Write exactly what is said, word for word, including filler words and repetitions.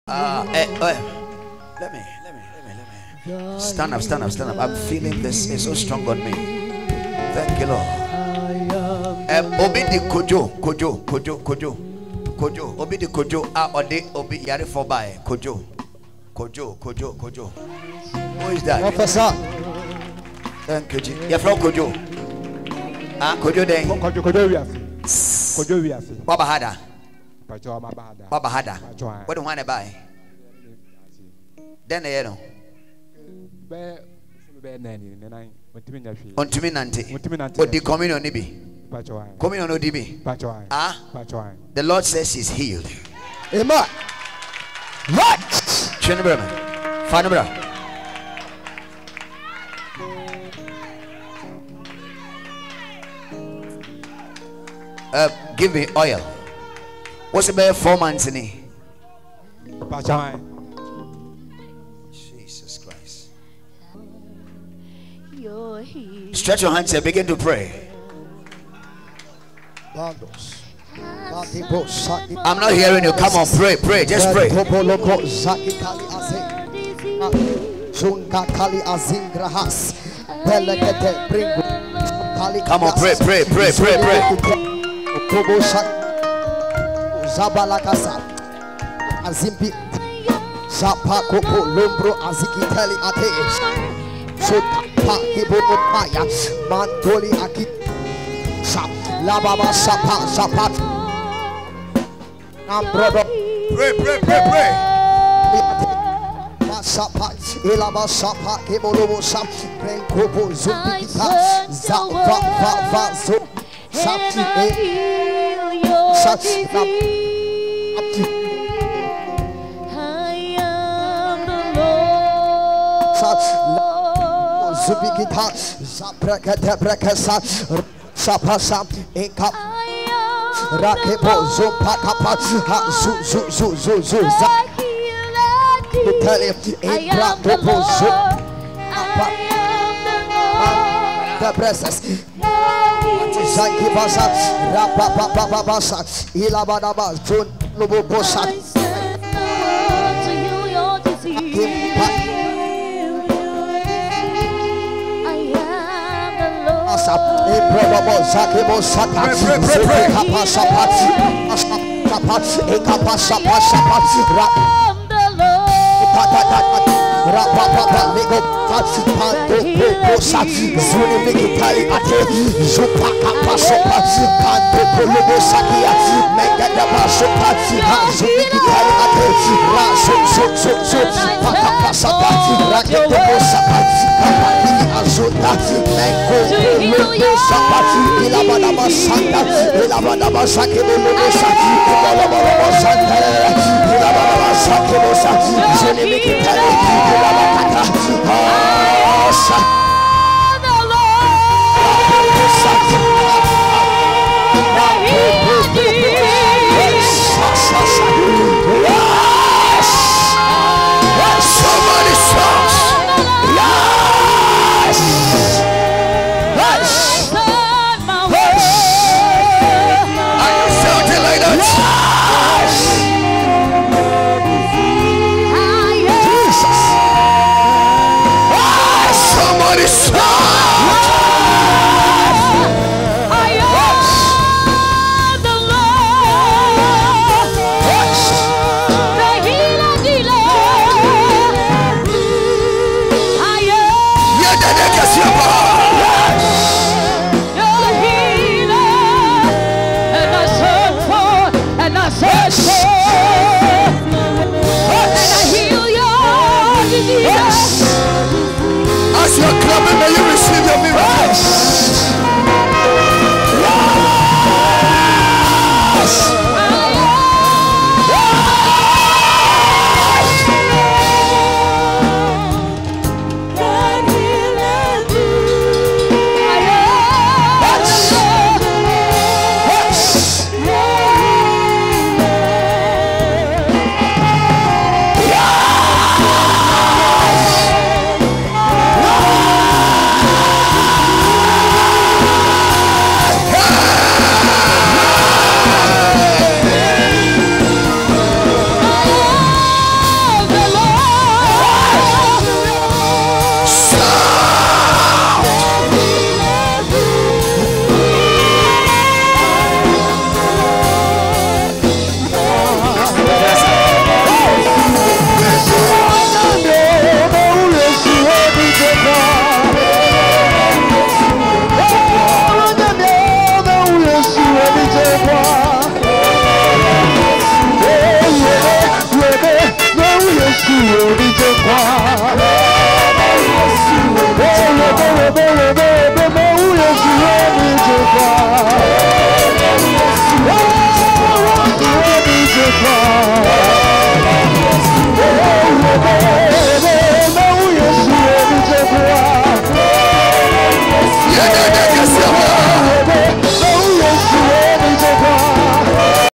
Uh, eh, eh. Let me, let me, let me, let me. Stand up, stand up, stand up. I'm feeling this is so strong on me. Thank you, Lord. Um, Obi di kojo, kojo, kojo, kojo, kojo. Obi di kojo. Ah, ode obi yari for by kojo, kojo, kojo, kojo. Who is that? Professor. Thank you, Jesus. You're from kojo. Ah, kojo den. Kojo, kojo wiafi. Kojo wiafi. Baba hada. Pacho mabada. Baba hada. What do you want to buy? Then you know. Ontumi nante. What the communion ni bi? Communion no di bi? Ah? The Lord says he's healed. Amen. What? Chenebra. Fanebra. Uh, give me oil. What's about four months in it? Jesus Christ. Stretch your hands and begin to pray. I'm not hearing you. Come on, pray, pray, just pray. Come on, pray, pray, pray, pray, pray. Zabalakasa Azimbi Zapa Kopo Lombro Azikiteli Ate Sota Pa Hibono Maya Mandoli Aki Sap Lababa Sapa Sapa Ambrodo. Pray, pray, pray, pray. Sapa Ilaba Sapa Hibolobo Sap Renkopo Zumbikita Zapa Va Va Zo Sap Such I am the Lord. Zubikita Zaprakata Brakasa Sapasa Eka Rakepo Zopakapa Zu Zu Zu Zu Zu Italy Ekrapo Zu the presence. Thank you, Basa. Rapa Papa Basa. Ilabadaba Zun Lubu Bosa. Improbable Zakibo Sata. Kappa Sapat. Kapat. Ekapa Sapat Sapat. Rapa Papa Lego Patu Panto Posa Zuni Mikitali Ate Zupa Kappa Sopa Panto Polobo Sakia Mega Daba Sopa Zuni Mikitali Ate Raso So So So Papa Sapa Rakete Sapa Papa Kili Azuta Menko Lobo Sapa Ilabadaba Santa Ilabadaba Saki Lobo Saki Ilabadaba Santa Ilabadaba